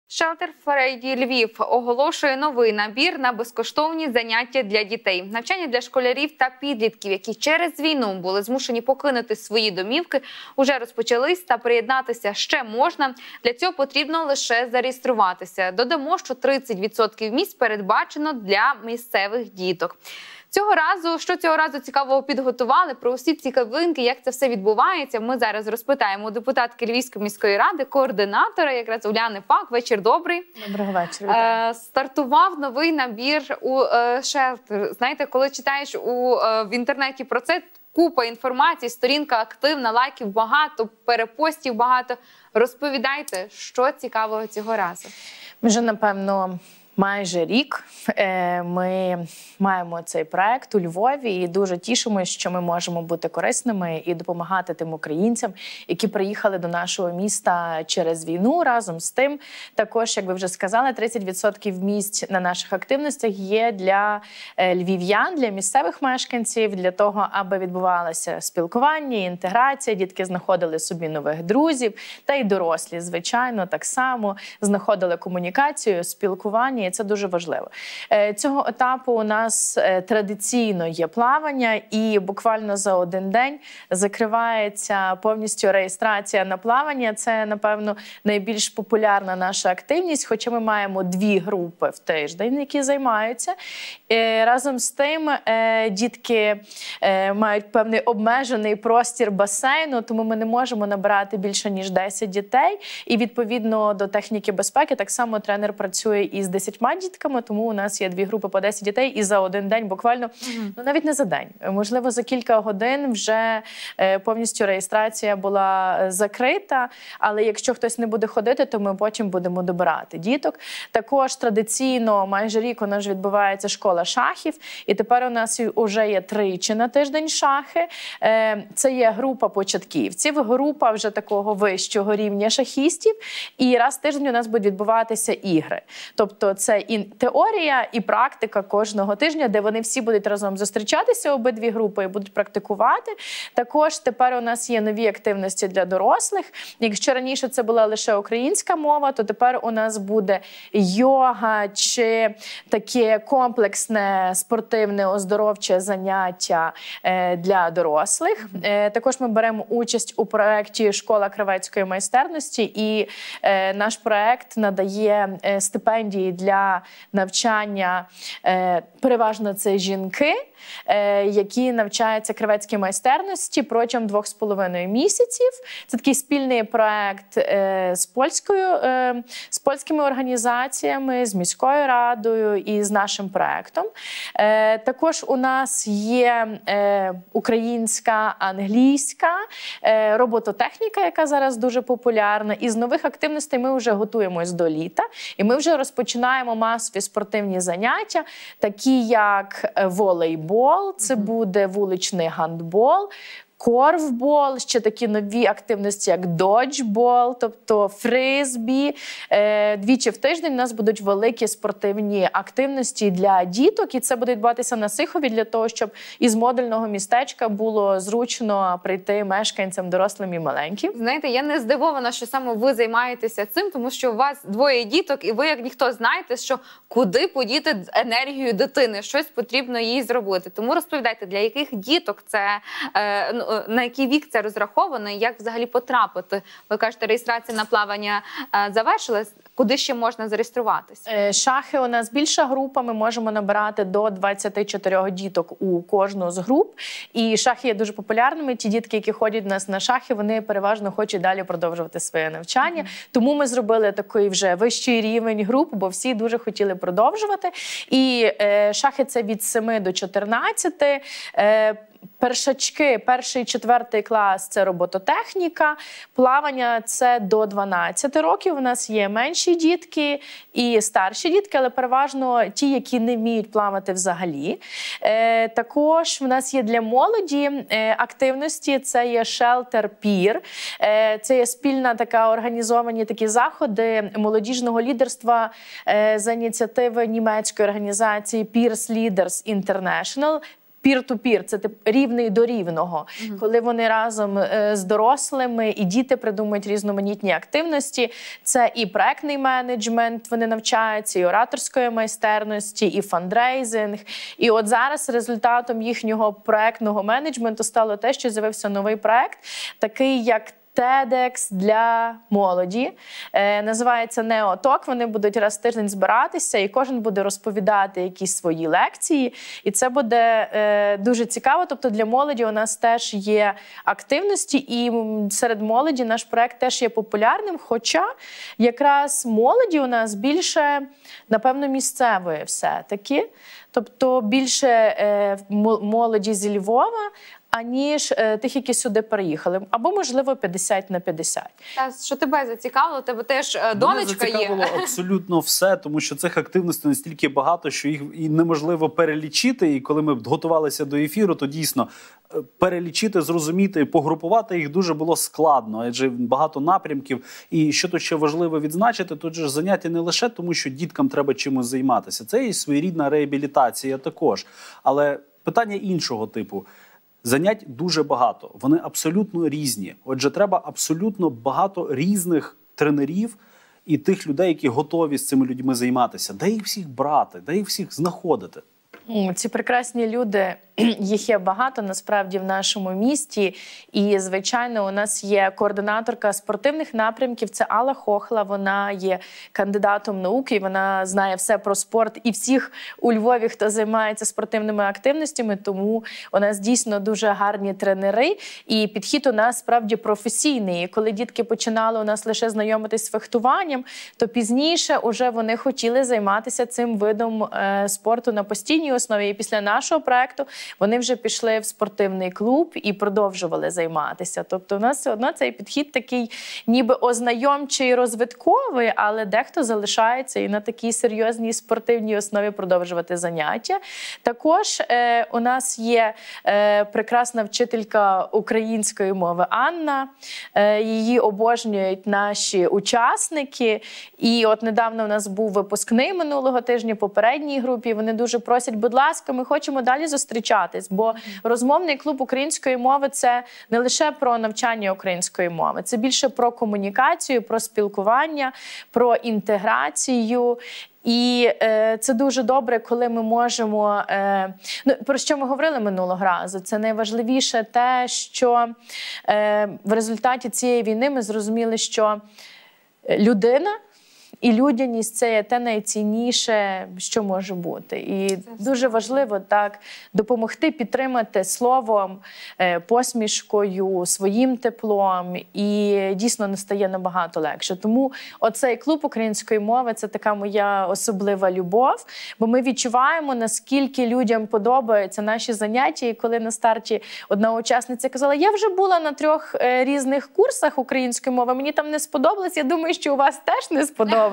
Shelter Friday Львів оголошує новий набір на безкоштовні заняття для дітей. Навчання для школярів та підлітків, які через війну були змушені покинути свої домівки, уже розпочались та приєднатися ще можна. Для цього потрібно лише зареєструватися. Додамо, що 30% місць передбачено для місцевих діток. Що цього разу цікавого підготували, про усі цікавинки, як це все відбувається, ми зараз розпитаємо у депутатки Львівської міської ради, координатора, якраз Уляни Пак. Вечір добрий. Доброго вечора. Стартував новий набір у Shelter. Знаєте, коли читаєш в інтернеті про це, купа інформації, сторінка активна, лайків багато, перепостів багато. Розповідайте, що цікавого цього разу. Ми вже, напевно, майже рік ми маємо цей проект у Львові і дуже тішимося, що ми можемо бути корисними і допомагати тим українцям, які приїхали до нашого міста через війну. Разом з тим, також, як ви вже сказали, 30% місць на наших активностях є для львів'ян, для місцевих мешканців, для того, аби відбувалося спілкування, інтеграція, дітки знаходили собі нових друзів, та й дорослі, звичайно, так само знаходили комунікацію, спілкування, і це дуже важливо. Цього етапу у нас традиційно є плавання, і буквально за один день закривається повністю реєстрація на плавання. Це, напевно, найбільш популярна наша активність, хоча ми маємо 2 групи в тиждень, які займаються. Разом з тим, дітки мають певний обмежений простір басейну, тому ми не можемо набирати більше, ніж 10 дітей. І, відповідно до техніки безпеки, так само тренер працює із 10 дітками, тому у нас є 2 групи по 10 дітей, і за один день буквально, навіть не за день, можливо, за кілька годин вже повністю реєстрація була закрита, але якщо хтось не буде ходити, то ми потім будемо добирати діток. Також традиційно майже рік у нас відбувається школа шахів, і тепер у нас вже є тричі на тиждень шахи. Це є група початківців, група вже такого вищого рівня шахістів, і раз в тиждень у нас будуть відбуватися ігри. Тобто це і теорія, і практика кожного тижня, де вони всі будуть разом зустрічатися, обидві групи, і будуть практикувати. Також тепер у нас є нові активності для дорослих. Якщо раніше це була лише українська мова, то тепер у нас буде йога чи таке комплексне спортивне оздоровче заняття для дорослих. Також ми беремо участь у проєкті «Школа кравецької майстерності», і наш проєкт надає стипендії для навчання, переважно це жінки, які навчаються кравецькій майстерності протягом 2,5 місяців. Це такий спільний проект з польськими організаціями, з міською радою і з нашим проектом. Також у нас є українська, англійська, робототехніка, яка зараз дуже популярна. І з нових активностей ми вже готуємось до літа, і ми вже розпочинаємо масові спортивні заняття, такі як волейбол, це буде вуличний гандбол, корфбол, ще такі нові активності, як доджбол, тобто фризбі. Двічі в тиждень у нас будуть великі спортивні активності для діток, і це буде відбуватися на Сихові, для того, щоб із модульного містечка було зручно прийти мешканцям, дорослим і маленьким. Знаєте, я не здивована, що саме ви займаєтеся цим, тому що у вас 2 діток, і ви, як ніхто, знаєте, що куди подіти енергію дитини, щось потрібно їй зробити. Тому розповідайте, для яких діток це, на який вік це розраховано і як взагалі потрапити? Ви кажете, реєстрація на плавання завершилась. Куди ще можна зареєструватися? Шахи у нас більша група, ми можемо набирати до 24 діток у кожну з груп. І шахи є дуже популярними. Ті дітки, які ходять у нас на шахи, вони переважно хочуть далі продовжувати своє навчання. Тому ми зробили такий вже вищий рівень груп, бо всі дуже хотіли продовжувати. І шахи – це від 7 до 14. Першачки, 1-4 клас – це робототехніка, плавання – це до 12 років. У нас є менші дітки і старші дітки, але переважно ті, які не вміють плавати взагалі. Також в нас є для молоді активності, це є Shelter Peer. Це є спільна така організовані такі заходи молодіжного лідерства за ініціативи німецької організації Peers Leaders International. пір-ту-пір, це рівний до рівного, коли вони разом з дорослими і діти придумують різноманітні активності. Це і проектний менеджмент, вони навчаються, і ораторської майстерності, і фандрейзинг. І от зараз результатом їхнього проектного менеджменту стало те, що з'явився новий проект, такий як TEDx для молоді. Називається «Неоток». Вони будуть раз в тиждень збиратися, і кожен буде розповідати якісь свої лекції. І це буде дуже цікаво. Тобто для молоді у нас теж є активності, і серед молоді наш проект теж є популярним. Хоча якраз молоді у нас більше, напевно, місцевої все-таки. Тобто більше молоді зі Львова, аніж тих, які сюди переїхали. Або, можливо, 50/50. Та, що тебе зацікавило? Тебе теж донечка є? Мене зацікавило абсолютно все, тому що цих активностей настільки багато, що їх і неможливо перелічити. І коли ми готувалися до ефіру, то дійсно перелічити, зрозуміти, погрупувати їх дуже було складно, адже багато напрямків. І що тут ще важливо відзначити, тут же заняття не лише тому, що діткам треба чимось займатися. Це і своєрідна реабілітація також. Але питання іншого типу. Занять дуже багато, вони абсолютно різні. Отже, треба абсолютно багато різних тренерів і тих людей, які готові з цими людьми займатися. Де їх всіх брати, де їх всіх знаходити? Ці прекрасні люди, їх є багато насправді в нашому місті. І, звичайно, у нас є координаторка спортивних напрямків, це Алла Хохла. Вона є кандидатом наук, і вона знає все про спорт і всіх у Львові, хто займається спортивними активностями. Тому у нас дійсно дуже гарні тренери, і підхід у нас справді професійний. І коли дітки починали у нас лише знайомитись з фехтуванням, то пізніше уже вони хотіли займатися цим видом спорту на постійній основі. І після нашого проекту вони вже пішли в спортивний клуб і продовжували займатися. Тобто у нас все одно цей підхід такий ніби ознайомчий, розвитковий, але дехто залишається і на такій серйозній спортивній основі продовжувати заняття. Також у нас є прекрасна вчителька української мови Анна. Її обожнюють наші учасники. І от недавно у нас був випускний минулого тижня, попередній групі. Вони дуже просять, будь ласка, ми хочемо далі зустрічатись, бо розмовний клуб української мови – це не лише про навчання української мови, це більше про комунікацію, про спілкування, про інтеграцію. І це дуже добре, коли ми можемо, про що ми говорили минулого разу, це найважливіше те, що в результаті цієї війни ми зрозуміли, що людина і людяність – це є те найцінніше, що може бути. І дуже важливо так допомогти, підтримати словом, посмішкою, своїм теплом. І дійсно не стає набагато легше. Тому оцей клуб української мови – це така моя особлива любов. Бо ми відчуваємо, наскільки людям подобаються наші заняття. І коли на старті одна учасниця казала, я вже була на 3 різних курсах української мови, мені там не сподобалось, я думаю, що у вас теж не сподобається.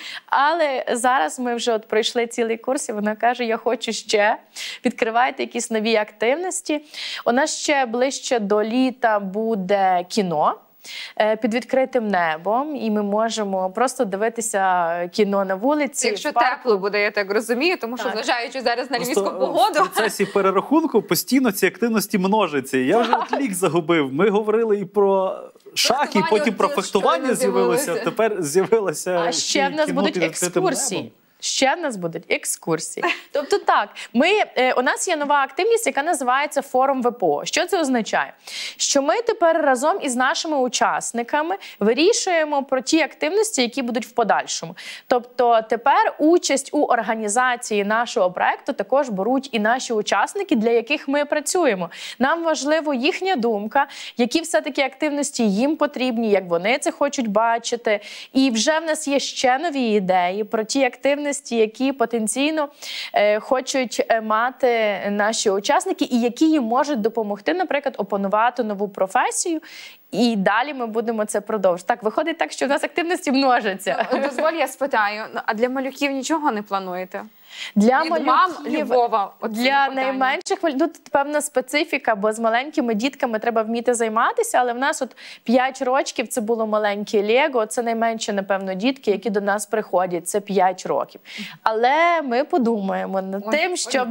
Але зараз ми вже пройшли цілий курс, і вона каже, я хочу ще. Відкривайте якісь нові активності. У нас ще ближче до літа буде кіно під відкритим небом, і ми можемо просто дивитися кіно на вулиці. Якщо тепло буде, я так розумію, тому що, зважаючи зараз на львівську погоду. В процесі перерахунку постійно ці активності множаться. Я вже лік загубив. Ми говорили і про шахи, потім про фехтування з'явилося, тепер з'явилося. А ще в нас будуть екскурсії. Ще в нас будуть екскурсії. Тобто так, у нас є нова активність, яка називається «Форум ВПО». Що це означає? Що ми тепер разом із нашими учасниками вирішуємо про ті активності, які будуть в подальшому. Тобто тепер участь у організації нашого проекту також беруть і наші учасники, для яких ми працюємо. Нам важливо їхня думка, які все-таки активності їм потрібні, як вони це хочуть бачити. І вже в нас є ще нові ідеї про ті активності, які потенційно хочуть мати наші учасники і які їм можуть допомогти, наприклад, опанувати нову професію. І далі ми будемо це продовжувати. Так, виходить так, що в нас активності множаться. Дозволь, я спитаю, а для малюків нічого не плануєте? Для Від мам малюків, Львова. для найменших, ну, тут певна специфіка, бо з маленькими дітками треба вміти займатися, але в нас от 5 років це було маленьке Лего, це найменші, напевно, дітки, які до нас приходять, це 5 років. Але ми подумаємо над тим, щоб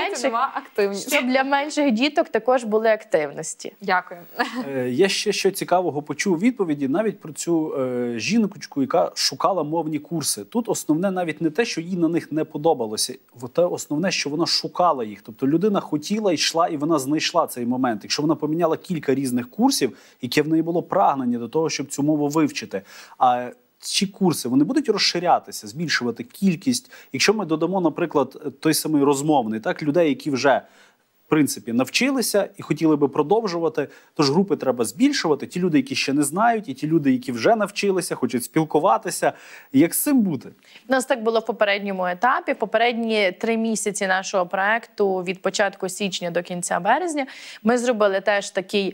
для менших діток також були активності. Дякую. Я ще що цікавого почув у відповіді навіть про цю жіночку, яка шукала мовні курси. Тут основне навіть не те, що їй на них не подобалося, те основне, що вона шукала їх. Тобто людина хотіла, йшла, і вона знайшла цей момент. Якщо вона поміняла кілька різних курсів, яке в неї було прагнення до того, щоб цю мову вивчити, а ці курси, вони будуть розширятися, збільшувати кількість. Якщо ми додамо, наприклад, той самий розмовний, так, людей, які вже в принципі навчилися і хотіли би продовжувати, тож групи треба збільшувати. Ті люди, які ще не знають, і ті люди, які вже навчилися, хочуть спілкуватися. Як з цим бути? У нас так було в попередньому етапі. Попередні 3 місяці нашого проекту від початку січня до кінця березня ми зробили теж такий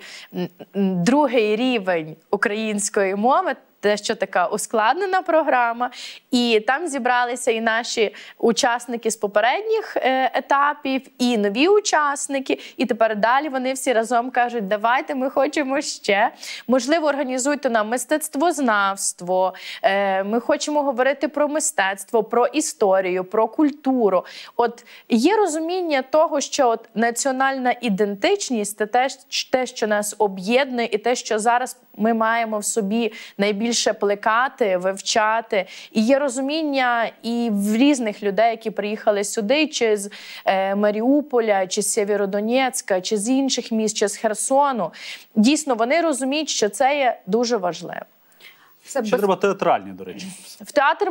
другий рівень української мови, дещо така ускладнена програма. І там зібралися і наші учасники з попередніх етапів, і нові учасники. І тепер далі вони всі разом кажуть, давайте ми хочемо ще. Можливо, організуйте нам мистецтвознавство, ми хочемо говорити про мистецтво, про історію, про культуру. От є розуміння того, що от національна ідентичність – це те, що нас об'єднує, і те, що зараз ми маємо в собі найбільше плекати, вивчати. І є розуміння і в різних людей, які приїхали сюди, чи з Маріуполя, чи з Сєвєродонецька, чи з інших міст, чи з Херсону. Дійсно, вони розуміють, що це є дуже важливо. Ще треба театральні, до речі. В театр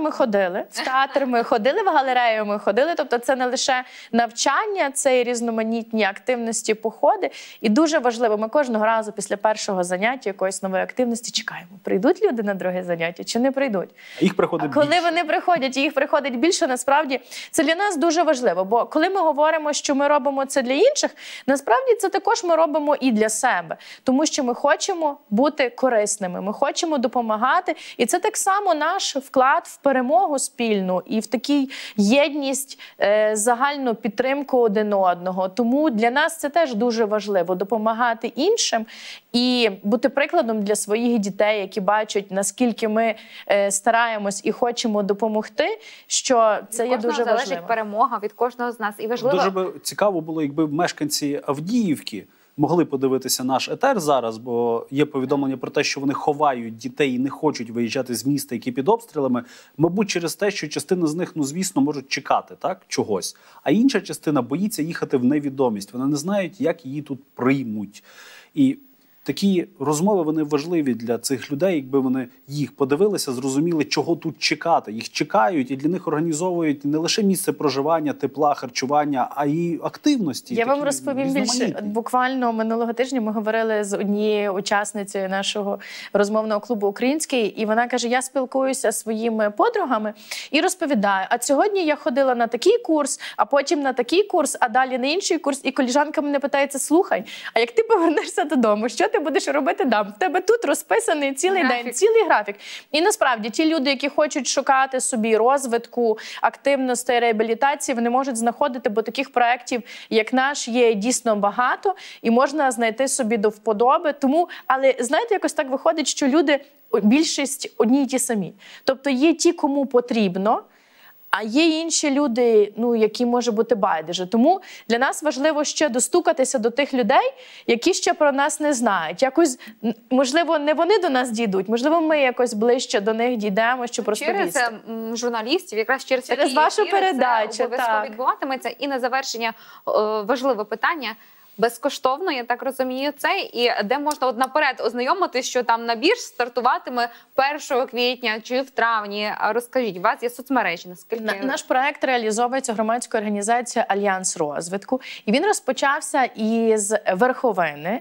ми ходили, в галерею ми ходили. Тобто це не лише навчання, це і різноманітні активності, походи. І дуже важливо, ми кожного разу після першого заняття якоїсь нової активності чекаємо, прийдуть люди на друге заняття чи не прийдуть. Їх приходить більше. Коли вони приходять, і їх приходить більше, насправді це для нас дуже важливо. Бо коли ми говоримо, що ми робимо це для інших, насправді це також ми робимо і для себе. Тому що ми хочемо бути корисними, ми хочемо допомагати. І це так само наш вклад в перемогу спільну і в такій єдність, загальну підтримку один одного. Тому для нас це теж дуже важливо – допомагати іншим і бути прикладом для своїх дітей, які бачать, наскільки ми стараємось і хочемо допомогти, що це є дуже важливо. Від кожного залежить перемога, від кожного з нас. І важливо... Дуже би цікаво було, якби мешканці Авдіївки могли подивитися наш етер зараз, бо є повідомлення про те, що вони ховають дітей і не хочуть виїжджати з міста, які під обстрілами. Мабуть, через те, що частина з них, ну, звісно, можуть чекати, так, чогось. А інша частина боїться їхати в невідомість. Вони не знають, як її тут приймуть. І такі розмови, вони важливі для цих людей, якби вони їх подивилися, зрозуміли, чого тут чекати. Їх чекають, і для них організовують не лише місце проживання, тепла, харчування, а й активності. Я вам розповім більше. От буквально минулого тижня ми говорили з однією учасницею нашого розмовного клубу «Український», і вона каже, я спілкуюся зі своїми подругами і розповідаю, а сьогодні я ходила на такий курс, а потім на такий курс, а далі на інший курс, і колежанка мене питається, слухай, а як ти повернешся додому, що ти будеш робити там? В тебе тут розписаний цілий день, цілий графік. І насправді ті люди, які хочуть шукати собі розвитку, активності, реабілітації, вони можуть знаходити, бо таких проєктів, як наш, є дійсно багато, і можна знайти собі до вподоби. Тому, але знаєте, якось так виходить, що люди, більшість одні й ті самі. Тобто є ті, кому потрібно, а є інші люди, ну, які може бути байдуже. Тому для нас важливо ще достукатися до тих людей, які ще про нас не знають. Якось, можливо, не вони до нас дійдуть, можливо, ми якось ближче до них дійдемо, щоб розповісти. Через журналістів, якраз через вашу передачу. Це обов'язково відбуватиметься. І на завершення важливе питання. Безкоштовно, я так розумію, це, і де можна от наперед ознайомитись, що там набір стартуватиме 1 квітня чи в травні. Розкажіть, у вас є соцмережі, наскільки? Наш проект реалізовується громадською організацією «Альянс розвитку», і він розпочався із Верховини,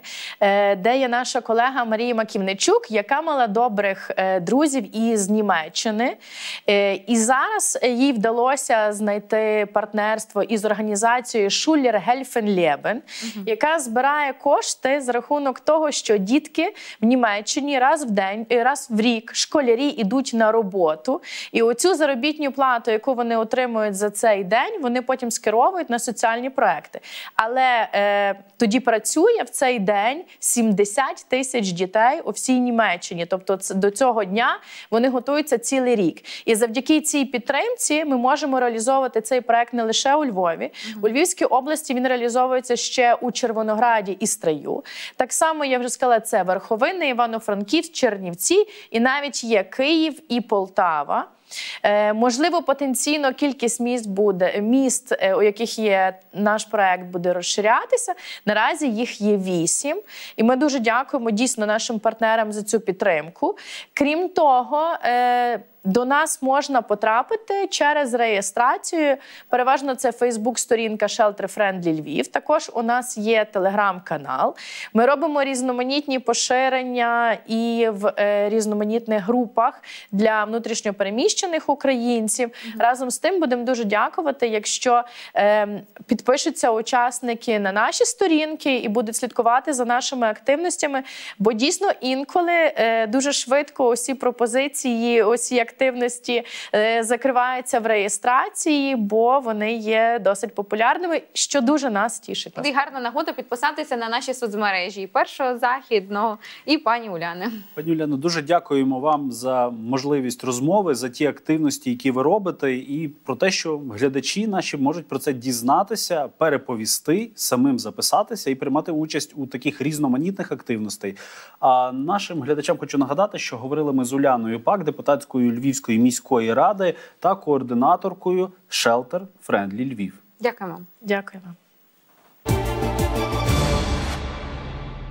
де є наша колега Марія Маківничук, яка мала добрих друзів із Німеччини. І зараз їй вдалося знайти партнерство із організацією «Schuler Helfen Leben», яка збирає кошти за рахунок того, що дітки в Німеччині раз в рік школярі йдуть на роботу. І оцю заробітну плату, яку вони отримують за цей день, вони потім скеровують на соціальні проекти. Але тоді працює в цей день 70 тисяч дітей у всій Німеччині. Тобто до цього дня вони готуються цілий рік. І завдяки цій підтримці ми можемо реалізовувати цей проект не лише у Львові. У Львівській області він реалізовується ще у Червонограді і Стрию. Так само, я вже сказала, це Верховина, Івано-Франківськ, Чернівці і навіть є Київ і Полтава. Можливо, потенційно кількість міст, у яких є наш проект, буде розширятися. Наразі їх є 8. І ми дуже дякуємо дійсно нашим партнерам за цю підтримку. Крім того, до нас можна потрапити через реєстрацію. Переважно це Фейсбук-сторінка Shelter Friendly Львів. Також у нас є телеграм-канал. Ми робимо різноманітні поширення і в різноманітних групах для внутрішньопереміщених українців. Разом з тим будемо дуже дякувати, якщо підпишуться учасники на наші сторінки і будуть слідкувати за нашими активностями. Бо дійсно інколи дуже швидко усі пропозиції, усі активності закриваються в реєстрації, бо вони є досить популярними, що дуже нас тішить. І гарна нагода підписатися на наші соцмережі і Першого Західного, і пані Уляни. Пані Уляно, дуже дякуємо вам за можливість розмови, за ті активності, які ви робите, і про те, що глядачі наші можуть про це дізнатися, переповісти, самим записатися і приймати участь у таких різноманітних активностей. А нашим глядачам хочу нагадати, що говорили ми з Уляною Пак, депутатською Львівської міської ради та координаторкою Shelter Friendly Львів. Дякуємо. Дякую вам.